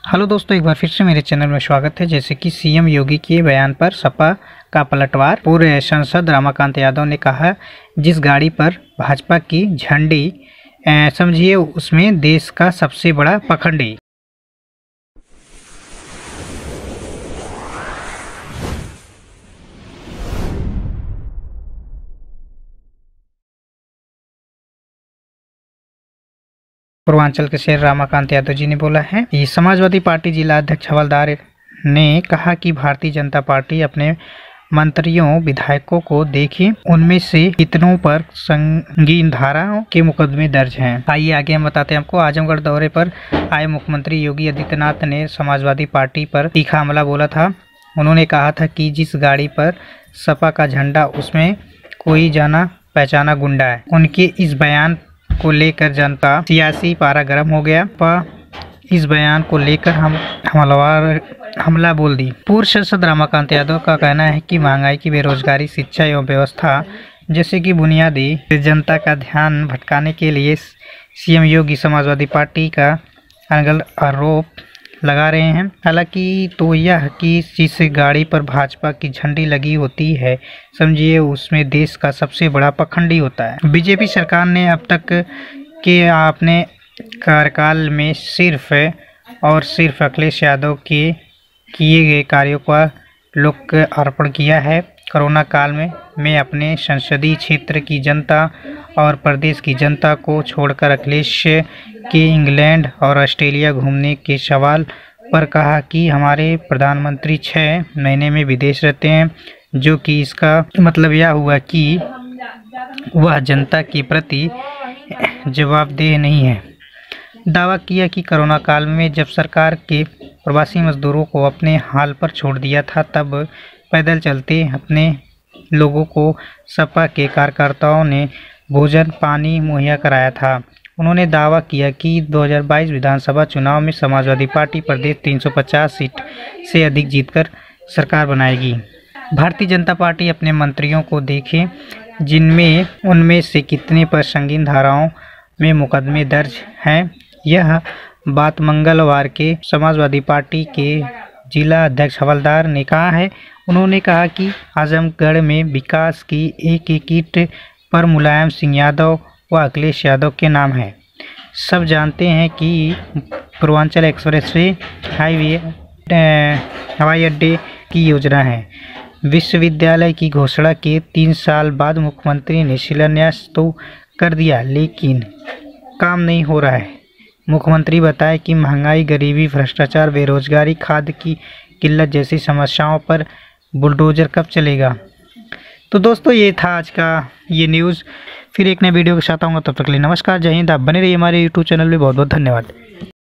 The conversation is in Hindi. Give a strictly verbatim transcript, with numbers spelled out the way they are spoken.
हेलो दोस्तों, एक बार फिर से मेरे चैनल में स्वागत है। जैसे कि सीएम योगी के बयान पर सपा का पलटवार। पूर्व सांसद रमाकांत यादव ने कहा, जिस गाड़ी पर भाजपा की झंडी समझिए उसमें देश का सबसे बड़ा पखंडी। पूर्वांचल के शेर रमाकांत यादव जी ने बोला है। ये समाजवादी पार्टी जिला अध्यक्ष हवलदार ने कहा कि भारतीय जनता पार्टी अपने मंत्रियों विधायकों को देखे, उनमें से कितनों पर संगीन धाराओं के मुकदमे दर्ज हैं। आइए आगे हम बताते हैं आपको। आजमगढ़ दौरे पर आए मुख्यमंत्री योगी आदित्यनाथ ने समाजवादी पार्टी पर तीखा हमला बोला था। उन्होंने कहा था कि जिस गाड़ी पर सपा का झंडा उसमें कोई जाना पहचाना गुंडा है। उनके इस बयान को लेकर जनता सियासी पारा गर्म हो गया। इस बयान को लेकर हम हमलावर हमला बोल दी। पूर्व सांसद रमाकांत यादव का कहना है कि महंगाई की, बेरोजगारी, शिक्षा एवं व्यवस्था जैसे कि बुनियादी जनता का ध्यान भटकाने के लिए सीएम योगी समाजवादी पार्टी का अनगढ़ आरोप लगा रहे हैं। हालांकि तो यह कि जिस गाड़ी पर भाजपा की झंडी लगी होती है समझिए उसमें देश का सबसे बड़ा पखंडी होता है। बीजेपी सरकार ने अब तक के अपने कार्यकाल में सिर्फ और सिर्फ अखिलेश यादव के किए गए कार्यों का लोक अर्पण किया है। कोरोना काल में मैं अपने संसदीय क्षेत्र की जनता और प्रदेश की जनता को छोड़कर अखिलेश के इंग्लैंड और ऑस्ट्रेलिया घूमने के सवाल पर कहा कि हमारे प्रधानमंत्री छः महीने में विदेश रहते हैं, जो कि इसका मतलब यह हुआ कि वह जनता के प्रति जवाबदेह नहीं है। दावा किया कि कोरोना काल में जब सरकार के प्रवासी मजदूरों को अपने हाल पर छोड़ दिया था, तब पैदल चलते अपने लोगों को सपा के कार्यकर्ताओं ने भोजन पानी मुहैया कराया था। उन्होंने दावा किया कि दो हज़ार बाईस विधानसभा चुनाव में समाजवादी पार्टी प्रदेश तीन सौ पचास सीट से अधिक जीतकर सरकार बनाएगी। भारतीय जनता पार्टी अपने मंत्रियों को देखे, जिनमें उनमें से कितने पर संगीन धाराओं में मुकदमे दर्ज हैं। यह बात मंगलवार के समाजवादी पार्टी के जिला अध्यक्ष हवलदार ने कहा है। उन्होंने कहा कि आजमगढ़ में विकास की एक एक ईंट पर मुलायम सिंह यादव व अखिलेश यादव के नाम है। सब जानते हैं कि पूर्वांचल एक्सप्रेसवे हाईवे हवाई अड्डे की योजना है। विश्वविद्यालय की घोषणा के तीन साल बाद मुख्यमंत्री ने शिलान्यास तो कर दिया, लेकिन काम नहीं हो रहा है। मुख्यमंत्री बताए कि महंगाई, गरीबी, भ्रष्टाचार, बेरोजगारी, खाद की किल्लत जैसी समस्याओं पर बुलडोजर कब चलेगा। तो दोस्तों, ये था आज का ये न्यूज़। फिर एक नए वीडियो के साथ आऊँगा, तब तक के लिए नमस्कार, जय हिंद। आप बने रहिए हमारे यूट्यूब चैनल में। बहुत बहुत धन्यवाद।